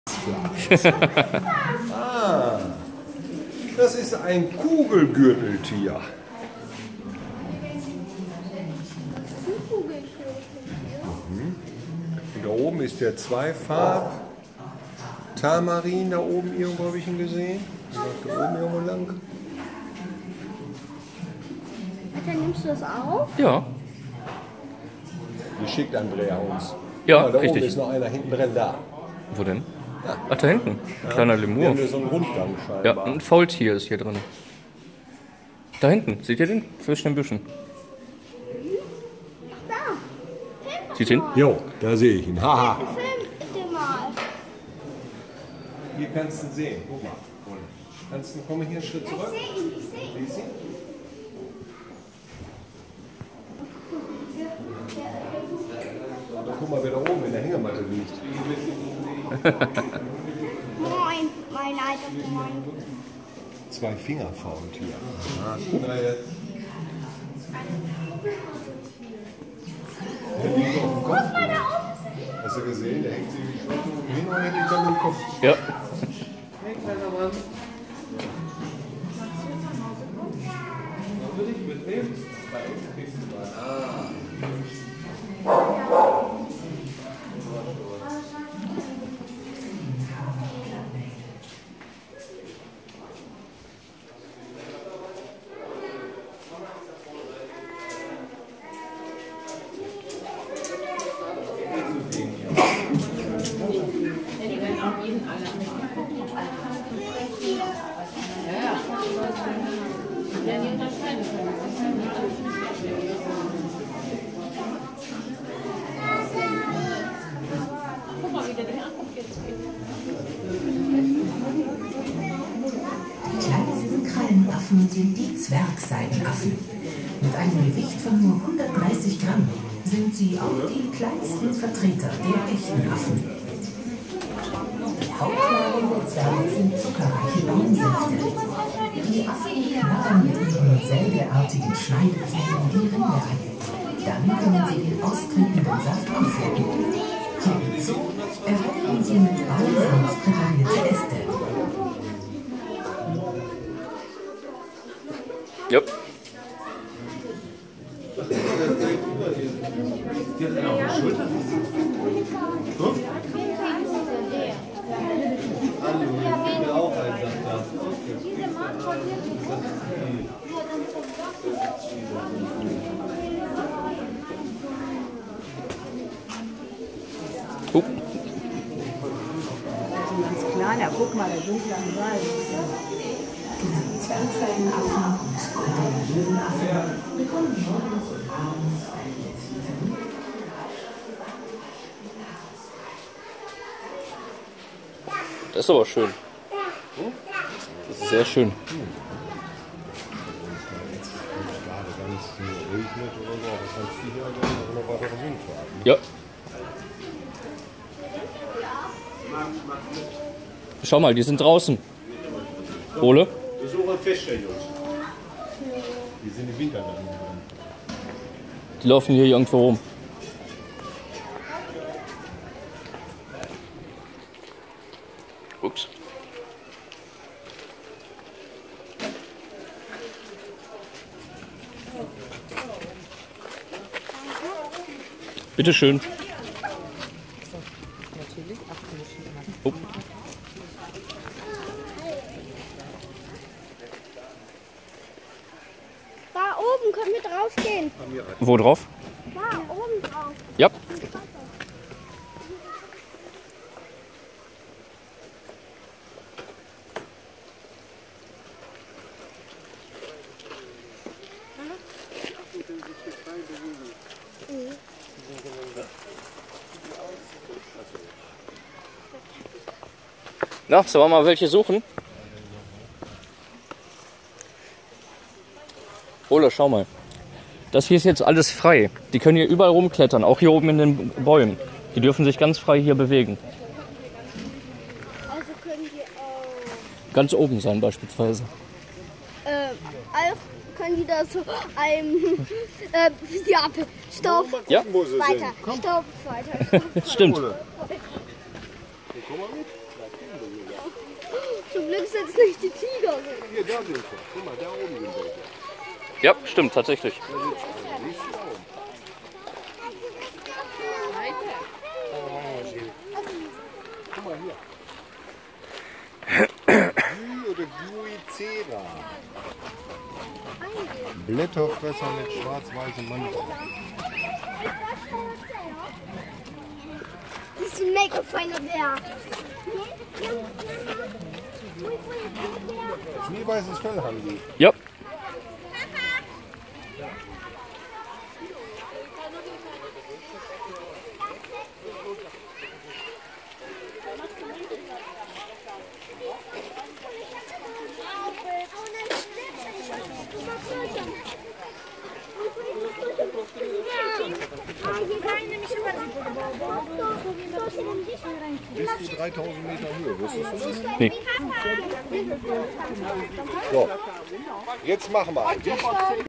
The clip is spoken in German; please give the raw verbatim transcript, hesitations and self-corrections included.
Ah, das ist ein Kugelgürteltier. Mhm. Und da oben ist der Zweifarb Tamarin, da oben irgendwo habe ich ihn gesehen. Da oben irgendwo lang. Dann nimmst du das auf? Ja. Wie schickt Andrea uns? Ja, da richtig. oben ist noch einer, hinten brennt da. Wo denn? Ja. Ach, da hinten. Ein kleiner Wir Lemur. haben hier so einen Rundgang scheinbar. Ja, ein Faultier ist hier drin. Da hinten. Seht ihr den? Zwischen den Büschen. Da. Sieht ihn? Jo, da sehe ich ihn. Haha. Film bitte mal. Hier kannst du ihn sehen. Guck mal. Kannst du, komm hier einen Schritt zurück. Ich sehe ihn, ich sehe ihn. Siehst du ihn? Aber guck mal, wer da oben in der Hängematte liegt. Moin, mein alter Freund. Zwei Fingerfaultier. Ah, der liegt auf dem Kopf. Hast du gesehen? Der hängt sich wie Schwächen hin und der liegt dann im Kopf. Ja. Hey, kleiner Mann. Was will ich mitnehmen? Bei uns kriegst du mal. Ah. Die kleinsten Krallenaffen sind die Zwergseidenaffen. Mit einem Gewicht von nur hundertdreißig Gramm sind sie auch die kleinsten Vertreter der echten Affen. Die Hauptnahrung der Zwerge sind zuckerreiche Baumsäfte. Die Affen knabbern mit ihren sägeartigen Schneidezähnen die Rinde ein. Dann können sie den austretenden Saft aufheben. Hierzu erhalten sie mit Baumholz präparierte Äste. Ja. Die hat einen auf der Schulter. Guck. Hallo, ich bin mir auch ein, sagt er. Guck. Ganz kleiner, guck mal, der dunkle am Wald. Die Zwergseidenaffen und goldene Löwenaffen bekommen morgens und abends ein letztes Vitamin. Das ist aber schön. Das ist sehr schön. Gerade ganz ruhig mit oder so, aber kannst du hier noch weitere Rundfahrt. Ja. Schau mal, die sind draußen. Ole? Wir suchen Fische, Jungs. Die sind im Winter dann drin. Die laufen hier irgendwo rum. Ups. Bitte schön. Oh. Da oben können wir draufgehen. Wo drauf? Da oben drauf. Ja. Na, sollen wir mal welche suchen? Ole, schau mal. Das hier ist jetzt alles frei. Die können hier überall rumklettern, auch hier oben in den Bäumen. Die dürfen sich ganz frei hier bewegen. Also können die auch. Ganz oben sein beispielsweise. Äh, auch können die da so ein. Äh, ja, stopp. Ja. Weiter. Stopp, weiter. Stopp. Stimmt. Komm mal mit. Zum Glück sind es nicht die Tiger. Hier, da sind sie. Guck mal, da oben sind welche. Ja, stimmt, tatsächlich. Da sitzen sie. Siehst du da oben? Guck mal hier. Gui oder Guicera. Blätterfresser mit schwarz-weißem Mantel. Das ist ein mega feiner Bär. Schneeweißes Fell haben die. Ja. Bis zu dreitausend Meter Höhe, wusstest du das? Nee. So, jetzt machen wir.